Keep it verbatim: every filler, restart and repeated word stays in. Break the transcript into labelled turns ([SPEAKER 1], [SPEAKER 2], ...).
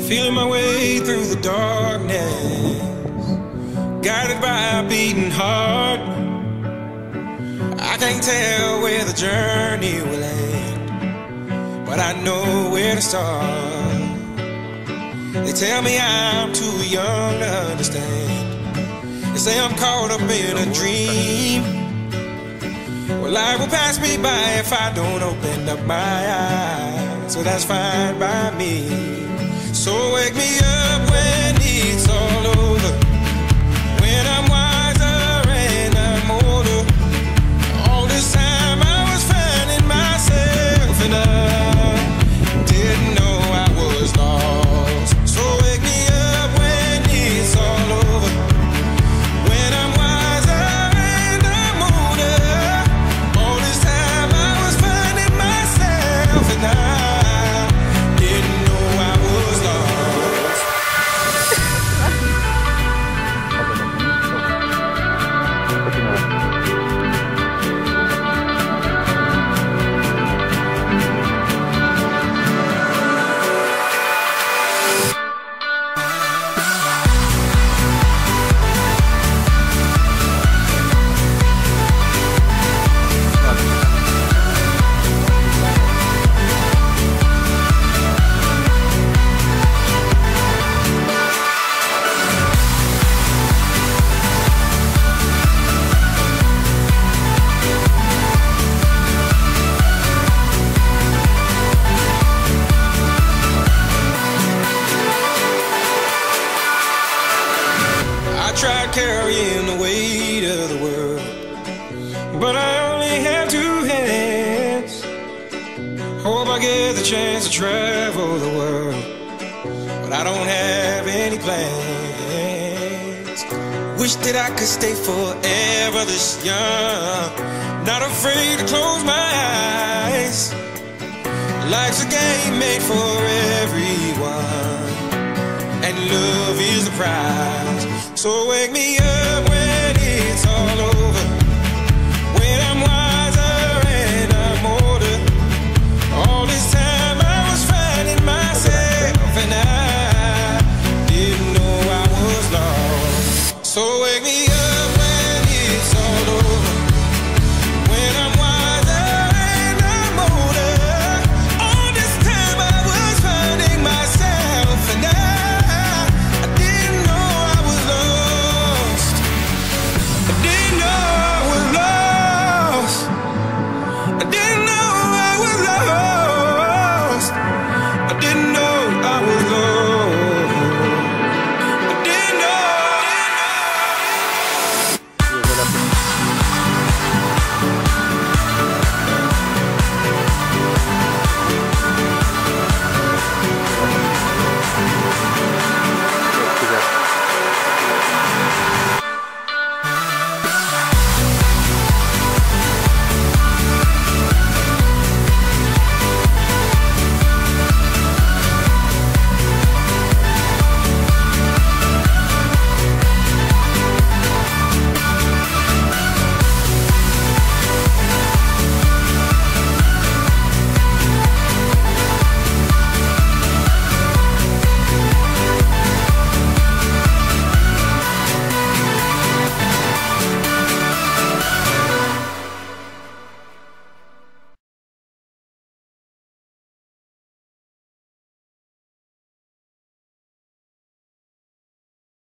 [SPEAKER 1] Feeling my way through the darkness, guided by a beating heart. I can't tell where the journey will end, but I know where to start. They tell me I'm too young to understand. They say I'm caught up in a dream. Well, life will pass me by if I don't open up my eyes, so that's fine by me. So wake me up when it's all over, when I'm wiser and I'm older. All this time I was finding myself and I didn't know I was lost. So wake me up when it's all over, when I'm wiser and I'm older. All this time I was finding myself and I tried carrying the weight of the world, but I only have two hands. Hope I get the chance to travel the world, but I don't have any plans. Wish that I could stay forever this young, not afraid to close my eyes. Life's a game made for everyone, and love is the prize. So wake me up when it's all over.